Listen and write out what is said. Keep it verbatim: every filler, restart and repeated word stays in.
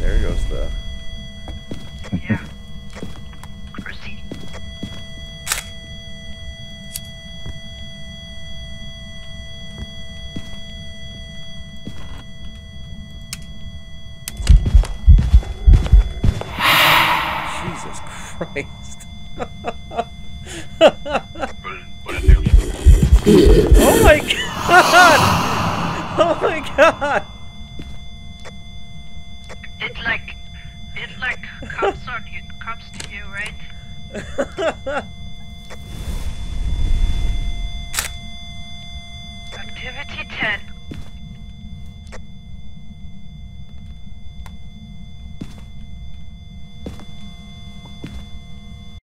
There goes the... Yeah. Proceed. Jesus Christ. Oh my god! Oh my god! It like, it like comes on you, comes to you, right?